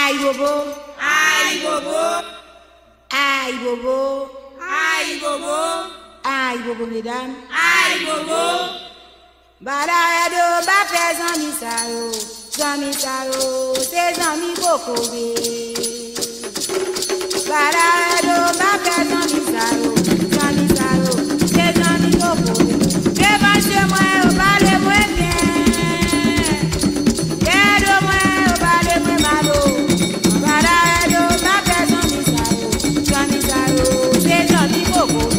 Aïe bobo, Aïe bobo, aïe bobo, aïe bobo, aïe bobo mesdames. aïe bobo. Balaedo ba fait zami sao, c'est zami bokobe. Balaedo ba fait zami sao, c'est zami bokobe. Devant chez moi, au balai moins bien. Derrière moi, au balai moins malo. Balaedo ba fait zami sao, c'est zami bokobe.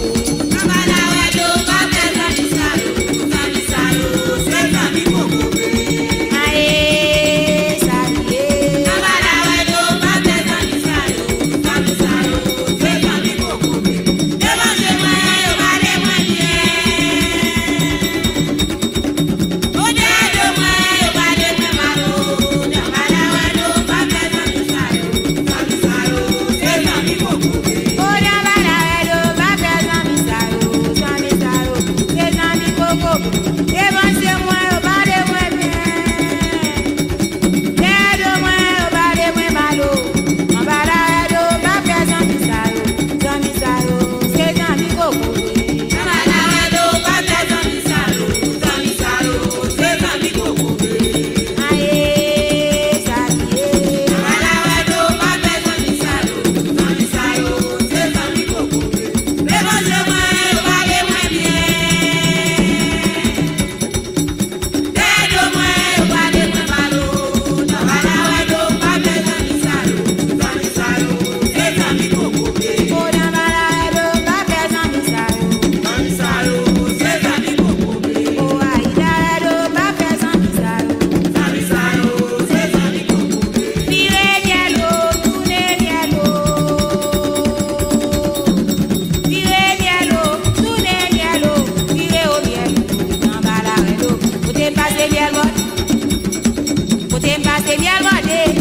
Miel